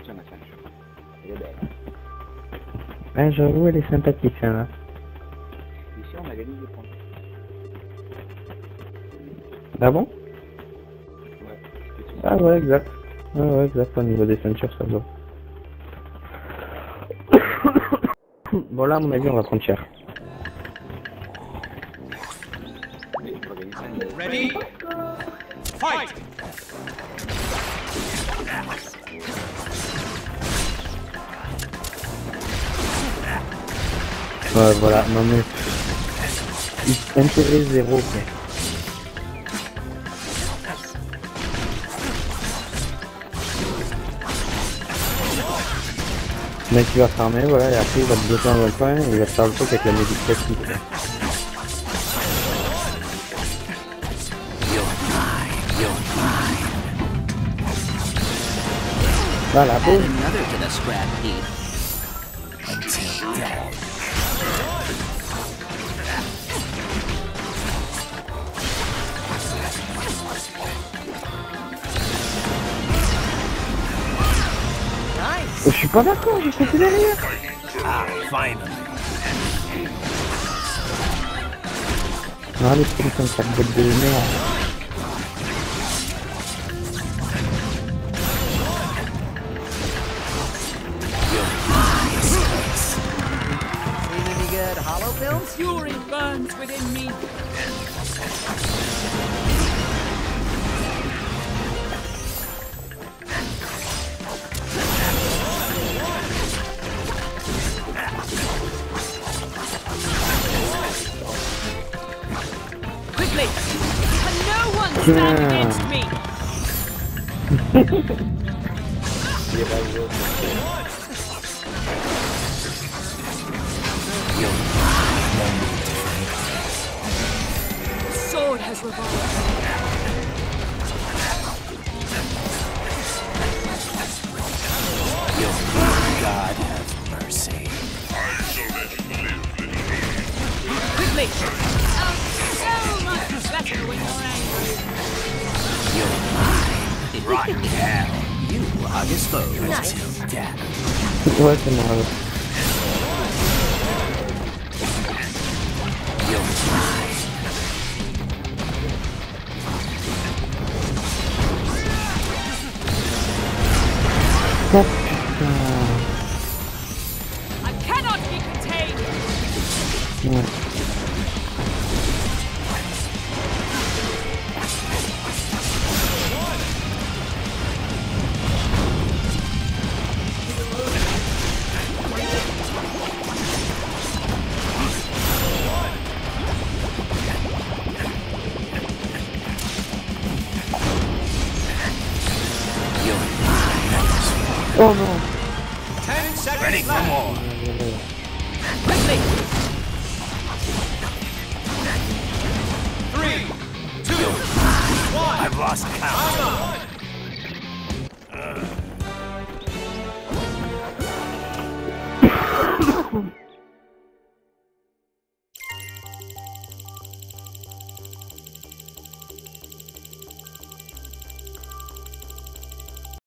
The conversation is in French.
c'è una caccia. Ed è bella. J'avoue, elle est sympathique, celle-là. Ici, on a gagné des points. Ah bon? Ouais. Ah ouais, exact. Ah ouais, exact, au niveau des ceintures, ça va. Bon, là, à mon avis, on va prendre cher. Mais on va gagner 5 000. Ready? Fight! Ouais, voilà, non mais... Intérêt zéro, quoi. Le mec, il va farmer, voilà, et après, il va te bloquer dans un coin, et il va te faire le truc avec la musique classique, quoi. Voilà, Add boum. another to the scrap heap. Until death. Je suis pas d'accord, j'ai sauté derrière. Ah, finally. Ah, les putains de sac de merde. Seen any good hollow films? Fury burns within me. Quickly! Can no one stand against me? The sword has revolved. God have mercy. Quickly! Oh, so much better when you're angry. Right now. You are disposed till death. Ouais, c'est moi. Oh putain. I cannot be contained. Ouais. Oh non. 10 seconds ready for more. Quickly! 3, 2, 1. I've lost count.